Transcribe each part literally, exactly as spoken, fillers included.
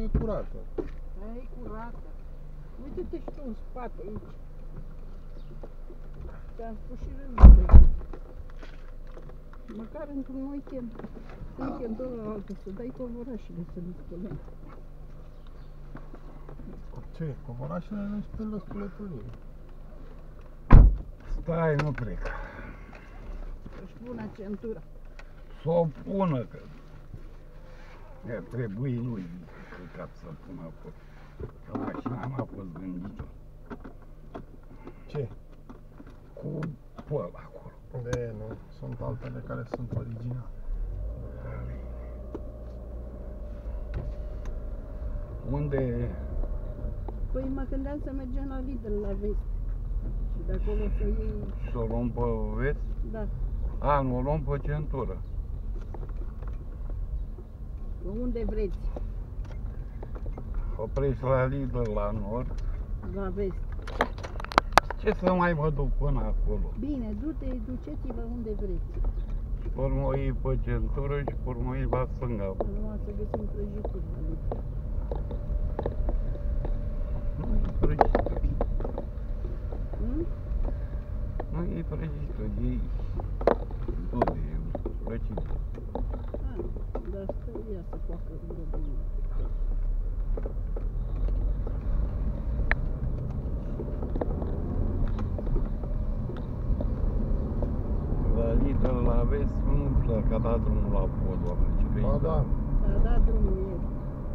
e curată. Aia e curată. Uite-te și tu în spate aici. Ți-am spus și rândul. Măcar într-un weekend, weekend ăla altă, să dai covorașele să le spălăm. Ce? Covorașele nu spălă sculetul. Stai, nu plec. Își pună centura. S-o pună, că... Că trebuie lui căcat să pună acolo. Că mașina n-a fost gândită. Ce? Cu păl acolo. De, nu. Sunt altele care sunt originale. Unde... Păi mă gândeam să mergem la Lidl la vest. Și de acolo să iei... S-o luăm pe vest? Da. A, nu o luăm pe centură. Unde vreți. Oprești la Lidl la nord. La vest. Ce să mai mă duc până acolo? Bine, du-te, duceți-vă unde vreți. Și pe urmă o iei pe centură și pe urmă o iei la stânga. Numai să găsim prăjituri la Lidl. Nu e prăjituri. Hmm? Nu e prăjituri, e dude, e răcită. Ah, dar stă ea să facă grăbină. La Lidl la vest nu știu dacă a dat drumul la podul ăla. Ba da. A dat drumul ieri.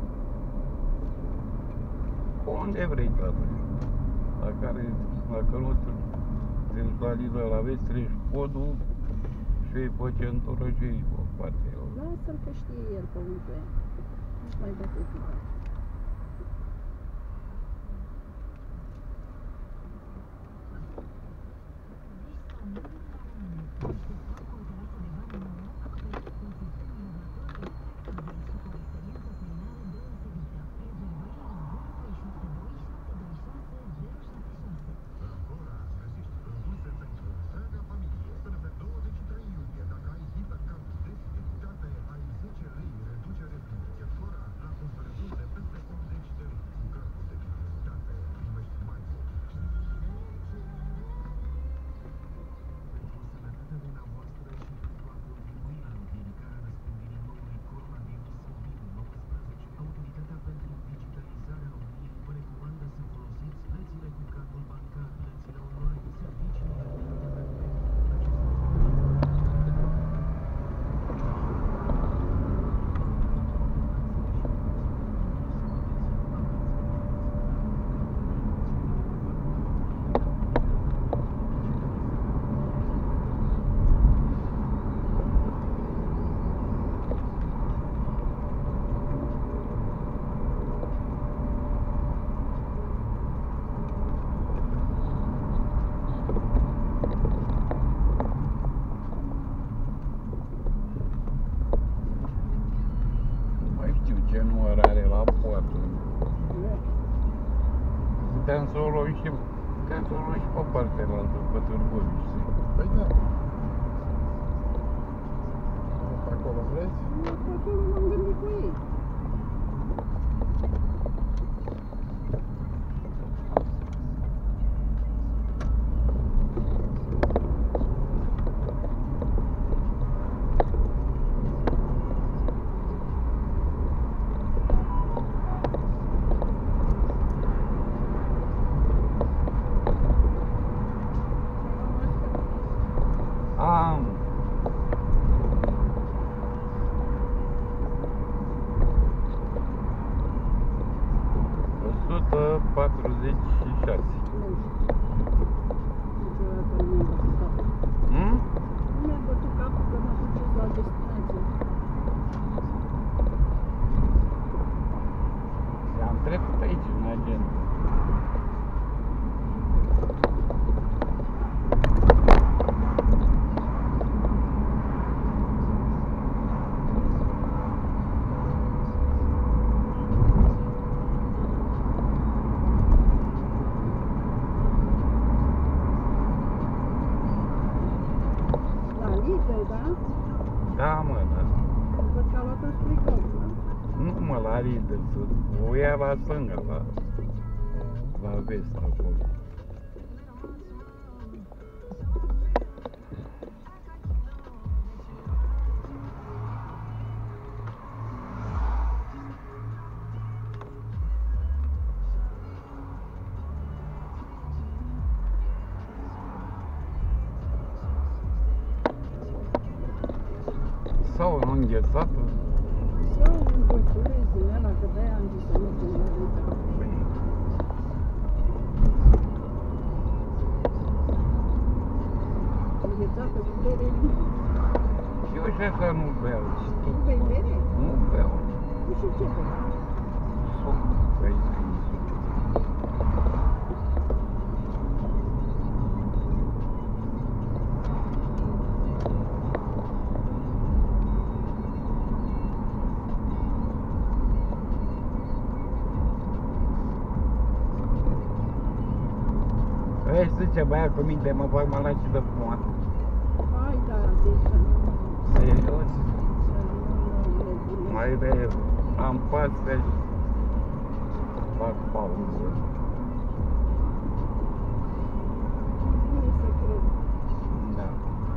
Unde vrei, tată? La care, dacă nu treci la Lidl la vest, treci podul și iei pe centură și iei pe partea. Lasă-l că știe el pe unde e. Nu mai dă pe tine. Puteam să o luăm și, puteam să o luăm și pe partea altă, pe Târgoviște. Păi da. Pe acolo vreți? Pe acolo m-am gândit cu ei. Am. o sută patruzeci și șase. Nu știu. Niciodată nu mi-am bătut capul. Hmm? Nu mi-am bătut capul că m-am dus la destinație. Am trecut aici, în agenda. Da? Da, mă, da. Văd că a luat un stricău, da? Nu mă, la Lidl, să o ia la stânga, la, la vest acolo. Sau înghețată. Sau un culturez din ăla, că de-aia am zis să mergem la Lidl. Înghețată cu bere. Eu ce să nu beau? Tu bei bere? Nu beau. Nu știu ce bei. Suc, bei scris. Vrei să zice, băia cu minte, mă fac mă lași de fumat. Hai, da, deci să nu... Serios? Să nu nebunesc. Mai de am pastel, fac pauză. Nu e să cred. Da.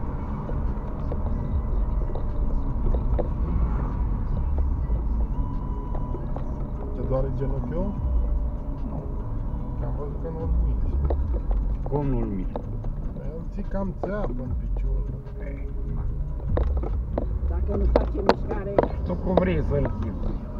Te doare genunchiul? Nu. Că am văzut că nu-l miști. Cum nu-l mișc? Eu ții cam țeapă în picior. Ei, Dacă nu face mișcare, tu cum vrei să-l chipui?